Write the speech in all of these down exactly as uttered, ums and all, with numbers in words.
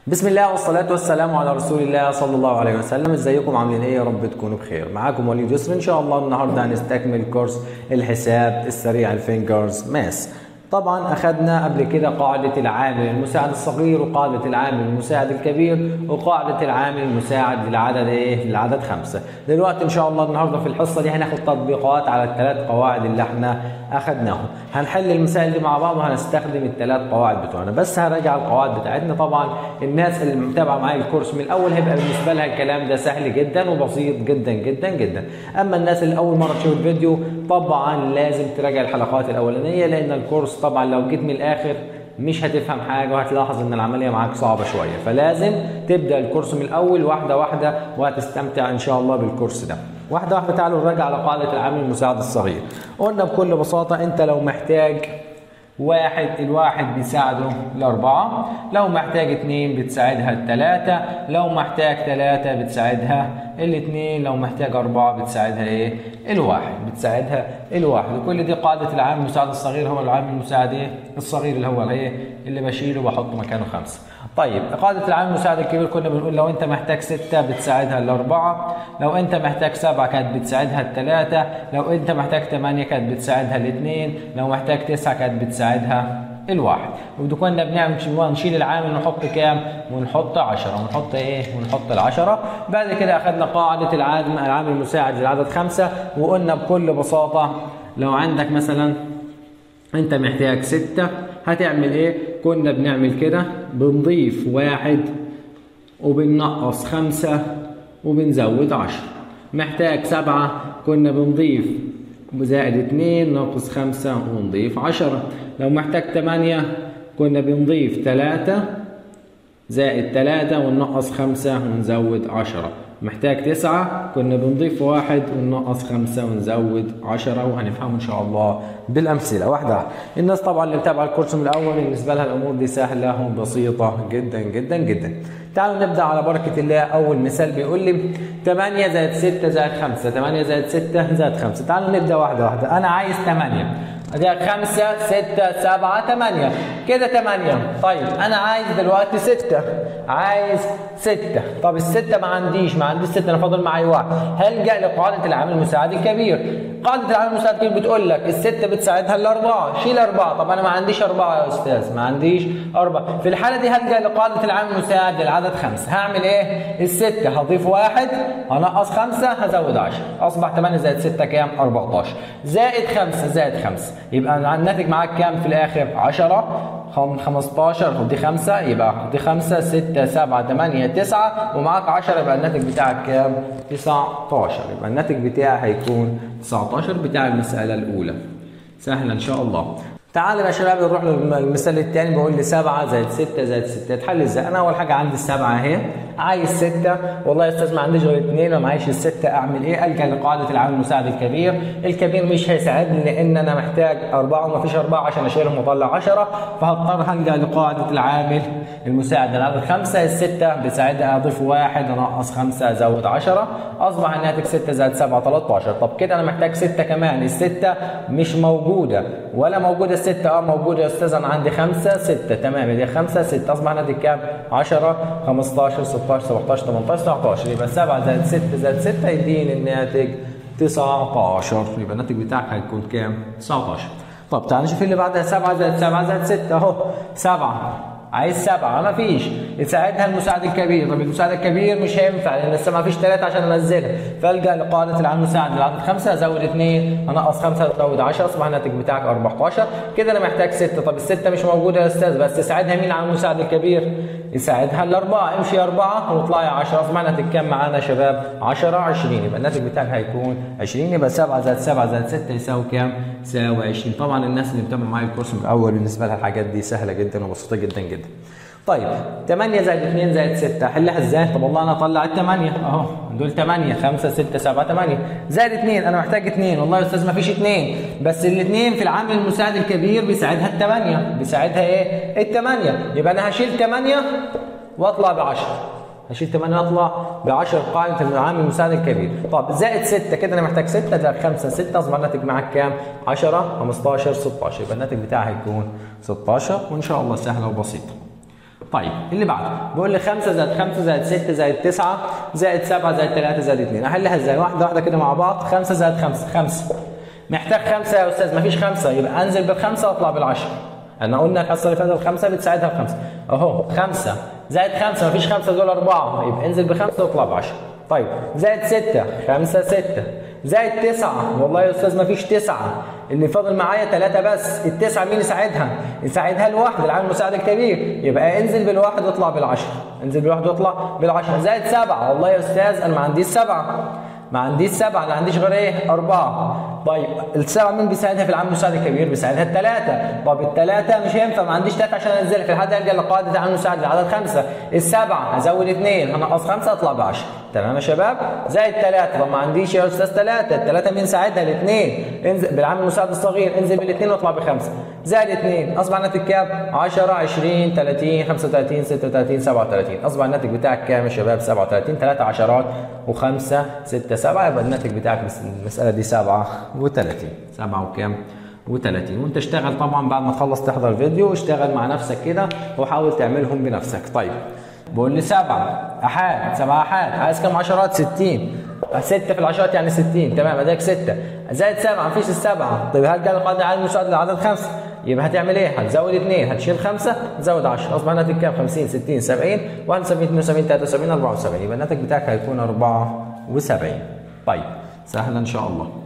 بسم الله والصلاة والسلام على رسول الله صلى الله عليه وسلم. ازيكم عاملين ايه؟ يا رب تكونوا بخير. معاكم وليد يسر ان شاء الله. النهارده هنستكمل كورس الحساب السريع الفينجرز ماس. طبعا اخذنا قبل كده قاعدة العامل المساعد الصغير وقاعدة العامل المساعد الكبير وقاعدة العامل المساعد للعدد ايه؟ للعدد خمسة. دلوقتي ان شاء الله النهارده في الحصة دي هناخد تطبيقات على الثلاث قواعد اللي احنا اخذناهم. هنحل المسائل دي مع بعض وهنستخدم الثلاث قواعد بتوعنا، بس هراجع القواعد بتاعتنا. طبعا الناس اللي متابعه معايا الكورس من الاول هيبقى بالنسبه لها الكلام ده سهل جدا وبسيط جدا جدا جدا. اما الناس اللي اول مره تشوف الفيديو طبعا لازم تراجع الحلقات الاولانيه، لان الكورس طبعا لو جيت من الاخر مش هتفهم حاجه وهتلاحظ ان العمليه معاك صعبه شويه، فلازم تبدا الكورس من الاول واحده واحده وهتستمتع ان شاء الله بالكورس ده. واحده واحده تعالوا نراجع على قاعده العامل المساعد الصغير. قلنا بكل بساطه انت لو محتاج واحد، الواحد بيساعده الأربعة، لو محتاج اتنين بتساعدها التلاتة، لو محتاج تلاتة بتساعدها الاتنين، لو محتاج أربعة بتساعدها ايه؟ الواحد، بتساعدها الواحد. وكل دي قاعدة العامل المساعد الصغير. هو العامل المساعد ايه؟ الصغير اللي هو ايه؟ اللي بشيله وبحط مكانه خمسة. طيب قاعدة العامل المساعد الكبير كنا بنقول لو انت محتاج ستة بتساعدها الأربعة، لو انت محتاج سبعة كانت بتساعدها التلاتة، لو انت محتاج تمانية كانت بتساعدها الاثنين، لو محتاج تسعة كانت بتساعدها الواحد. وده كنا بنعمل نشيل العامل ونحط كام؟ ونحط عشرة، ونحط ايه؟ ونحط العشرة. بعد كده اخذنا قاعدة العامل العامل المساعد للعدد خمسة، وقلنا بكل بساطة لو عندك مثلا انت محتاج ستة هتعمل ايه؟ كنا بنعمل كده بنضيف واحد وبننقص خمسة وبنزود عشرة. محتاج سبعة كنا بنضيف زائد اتنين ناقص خمسة ونضيف عشرة. لو محتاج تمانية كنا بنضيف تلاتة زائد تلاتة وننقص خمسة ونزود عشرة. محتاج تسعة كنا بنضيف واحد وننقص خمسة ونزود عشرة، وهنفهمه ان شاء الله بالامثله واحده. الناس طبعا اللي متابعه الكورس من الاول بالنسبه لها الامور دي سهله وبسيطه جدا جدا جدا. تعالوا نبدا على بركه الله. اول مثال بيقول لي تمانية زائد ستة زائد خمسة، تمانية زائد ستة زائد خمسة. تعالوا نبدا واحده واحده. انا عايز تمانية، ده خمسة ستة سبعة تمانية، كده تمانية. طيب أنا عايز دلوقتي ستة، عايز ستة. طب الستة ما عنديش، ما عنديش ستة، أنا فاضل معايا واحد. هلجأ لقاعدة العامل المساعد الكبير. قاعدة العامل المساعد الكبير بتقول لك الستة بتساعدها الأربعة، شيل أربعة. طب أنا ما عنديش أربعة يا أستاذ، ما عنديش أربعة. في الحالة دي هلجأ لقاعدة العامل المساعد للعدد خمسة. هعمل إيه؟ الستة هضيف واحد، هنقص خمسة، هزود عشرة. أصبح تمانية زائد ستة كام؟ أربعتاشر. زائد خمسة زائد خمسة، يبقى الناتج معاك كام في الاخر؟ عشرة. خمستاشر دي خمسة، يبقى دي خمسة ستة سبعة تمانية تسعة، ومعاك عشرة، يبقى الناتج بتاعك كام؟ تسعتاشر. يبقى الناتج بتاعي هيكون تسعتاشر بتاع المسألة الأولى. سهلة إن شاء الله. تعالوا يا شباب نروح للمثال الثاني. بيقول لي سبعة زائد ستة زائد ستة. تحل ازاي؟ انا اول حاجه عندي السبعه اهي، عايز ستة. والله يا استاذ ما عنديش غير اثنين ومعيش الستة، اعمل ايه؟ الجا لقاعده العامل المساعد الكبير. الكبير مش هيساعدني لان انا محتاج أربعة وما فيش أربعة عشان اشيلهم واطلع عشرة، فهضطر هلجا لقاعده العامل المساعد للعدد خمسة. الستة بتساعدها اضيف واحد انقص خمسة ازود عشرة، اصبح الناتج ستة زائد سبعة تلتاشر. طب كده انا محتاج ستة كمان، الستة مش موجوده ولا موجوده الستة؟ اه موجوده يا استاذ، انا عندي خمسة ستة، تمام، دي خمسة ستة، اصبح الناتج كام؟ عشرة خمستاشر ستاشر سبعتاشر تمنتاشر تسعتاشر. يبقى سبعة زائد ستة زائد ستة يديني الناتج تسعتاشر. يبقى الناتج بتاعك هيكون كام؟ تسعتاشر. طب تعال نشوف اللي بعدها. سبعة زائد سبعة زائد ستة اهو، سبعة عايز سبعة، ما فيش، يساعدها المساعد الكبير. طب المساعد الكبير مش هينفع لان لسه ما فيش ثلاثة عشان انزلها، فالجا لقاعدة العامل المساعد للعدد خمسة. ازود اثنين انقص خمسة ازود عشرة، اصبح الناتج بتاعك أربعتاشر. كده انا محتاج ستة. طب الستة مش موجودة يا استاذ، بس يساعدها مين العامل المساعد الكبير؟ يساعدها الأربعة. امشي أربعة واطلعي عشرة، اصبح الناتج كام معانا يا شباب؟ عشرة عشرين. يبقى الناتج بتاعك هيكون عشرين. يبقى سبعة زائد سبعة زائد ستة يساوي كام؟ يساوي عشرين. طبعا الناس اللي متابعه معايا الكورس من الاول بالنسبة لها الحاجات دي سهلة جدا وبسيطة جدا جدا. طيب تمانية زائد اتنين زائد ستة احلها ازاي؟ طب والله انا اطلع الثمانية اهو، دول ثمانية، خمسة ستة سبعة ثمانية زائد اتنين، انا محتاج اتنين. والله يا استاذ ما فيش اتنين، بس الاثنين في العامل المساعد الكبير بيساعدها الثمانية، بيساعدها ايه؟ الثمانية. يبقى انا هشيل ثمانية واطلع ب عشرة، هشيل ثمانية واطلع ب عشرة قاعده العامل المساعد الكبير. طب زائد ستة، كده انا محتاج ستة زائد خمسة ستة، اصبح الناتج معاك كام؟ عشرة خمستاشر ستاشر. يبقى الناتج بتاعي هيكون ستاشر، وان شاء الله سهله وبسيطه. طيب اللي بعده بيقول لي خمسة زائد خمسة زائد ستة زائد تسعة زائد سبعة زائد ثلاثة زائد اثنين. احلها ازاي؟ واحده واحده كده مع بعض. خمسة زائد خمسة خمسة. محتاج خمسة يا استاذ، مفيش خمسة، يبقى انزل بالخمسة واطلع بالعشرة. احنا قلنا الحصه اللي فاتت الخمسة بتساعدها بخمسة اهو. خمسة زائد خمسة مفيش خمسة، دول أربعة، يبقى انزل بخمسة واطلع بعشرة. طيب زائد ستة. خمسة ستة. زائد تسعة. والله يا استاذ مفيش تسعة، اللي فاضل معايا ثلاثة بس. التسعة مين يساعدها؟ يساعدها الواحد، العامل المساعد الكبير، يبقى انزل بالواحد واطلع بالعشرة. انزل بالواحد واطلع بالعشرة. زائد سبعة. والله يا استاذ انا ما عنديش سبعة، ما عنديش سبعة، ما عنديش غير ايه؟ أربعة. طيب السبعة مين بيساعدها في العامل المساعد الكبير؟ بيساعدها الثلاثة. طب الثلاثة مش هينفع، ما عنديش ثلاثة عشان انزلها، في الحد هيلجأ لقاعدة العامل المساعد لعدد خمسة. السبعة هزود اثنين، هنقص خمسة اطلع بعشرة. تمام يا شباب؟ زائد ثلاثة. طب ما عنديش يا استاذ ثلاثة، الثلاثة مين ساعدها؟ الاثنين. انزل بالعامل المساعد الصغير، انزل بالاثنين واطلع بخمسة. زائد اثنين اصبح الناتج كام؟ عشرة عشرين ثلاثين خمسة وثلاثين ستة وثلاثين سبعة وثلاثين. اصبح الناتج بتاعك كام يا شباب؟ سبعة وثلاثين. ثلاثة عشرات وخمسة ستة سبعة، يبقى الناتج بتاعك المسألة دي سبعة وثلاثين. سبعة وكام؟ وثلاثين. وانت اشتغل طبعا بعد ما تخلص تحضر الفيديو، اشتغل مع نفسك كده وحاول تعملهم بنفسك. طيب بقول لي سبعة احاد. سبعة احاد عايز كام عشرات؟ ستين. ستة في العشرات يعني ستين. تمام اداك ستة. زائد سبعة مفيش السبعة. طيب هرجع لقاعدة العامل المساعد لعدد خمسة، يبقى هتعمل ايه؟ هتزود اثنين، هتشيل خمسة، تزود عشرة. اصبح الناتج كام؟ خمسين ستين سبعين واحد وسبعين اثنين وسبعين ثلاثة وسبعين أربعة وسبعين. يبقى الناتج بتاعك هيكون أربعة وسبعين. طيب سهلة ان شاء الله.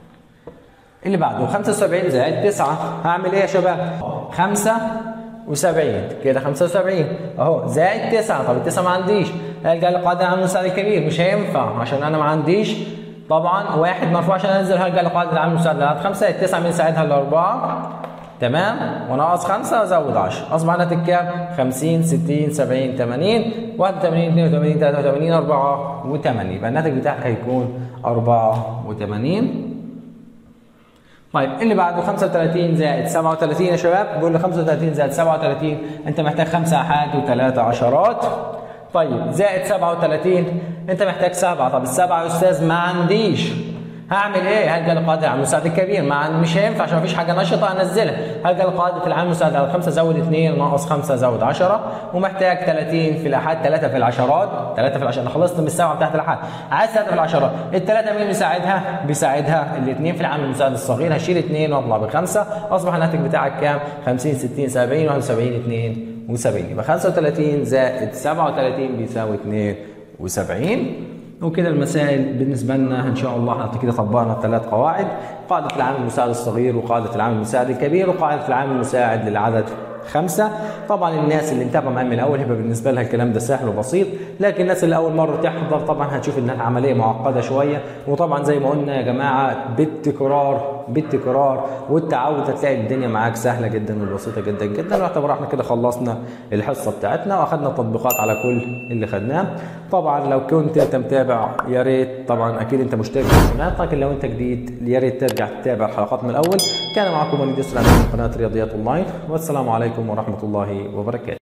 اللي بعده خمسة وسبعين زائد تسعة. هعمل ايه يا شباب؟ خمسة وسبعين كده خمسة وسبعين اهو زائد تسعة. طب التسعة ما عنديش، هرجع لقاعدة العامل المساعد الكبير، مش هينفع عشان انا ما عنديش طبعا واحد مرفوع عشان انزل. هرجع لقاعدة العامل المساعد لعدد خمسة. التسعة مين يساعدها؟ الأربعة. تمام، وناقص خمسة وازود عشرة. اصبح الناتج كام؟ خمسين ستين سبعين ثمانين واحد وثمانين اثنين وثمانين ثلاثة وثمانين أربعة وثمانين. يبقى الناتج بتاعك هيكون أربعة وثمانين. طيب اللي بعده خمسة وثلاثين زائد سبعة وثلاثين يا شباب. بيقول لي خمسة وثلاثين زائد سبعة وثلاثين، انت محتاج خمسة احاد وثلاثة عشرات. طيب زائد سبعة وثلاثين انت محتاج سبعة. طب السبعة يا استاذ ما عنديش، هعمل ايه؟ هلجأ لقاعدة العامل المساعد الكبير. مع مش هينفع عشان مفيش حاجة نشطة انزلها. هلجأ لقاعدة العامل المساعد على خمسة زود اثنين ناقص خمسة زود عشرة. ومحتاج ثلاثين في الآحاد، ثلاثة في العشرات، ثلاثة في العشرات. خلصت من السبعة بتاعت الآحاد، عايز ثلاثة في العشرات. الثلاثة مين بيساعدها؟ بيساعدها الاثنين في العامل المساعد الصغير. هشيل اثنين واطلع بخمسة. اصبح الناتج بتاعك كام؟ خمسين ستين سبعين واحد وسبعين اثنين وسبعين. يبقى خمسة وثلاثين زائد سبعة وثلاثين بيساوي اثنين وسبعين. وكده المسائل بالنسبه لنا ان شاء الله احنا كده طبقنا الثلاث قواعد: قاعده العامل المساعد الصغير، وقاعده العامل المساعد الكبير، وقاعده العامل المساعد للعدد خمسة. طبعا الناس اللي متابعه معايا من الاول هيبقى بالنسبه لها الكلام ده سهل وبسيط، لكن الناس اللي اول مره تحضر طبعا هتشوف ان العمليه معقده شويه. وطبعا زي ما قلنا يا جماعه بالتكرار بالتكرار والتعود هتلاقي الدنيا معاك سهله جدا وبسيطه جدا جدا. واعتبر احنا كده خلصنا الحصه بتاعتنا واخدنا تطبيقات على كل اللي خدناه. طبعا لو كنت انت متابع يا ريت، طبعا اكيد انت مشترك في القناه، لكن لو انت جديد يا ريت ترجع تتابع الحلقات من الاول. كان معكم وليد يسرى من قناه رياضيات اونلاين، والسلام عليكم ورحمه الله وبركاته.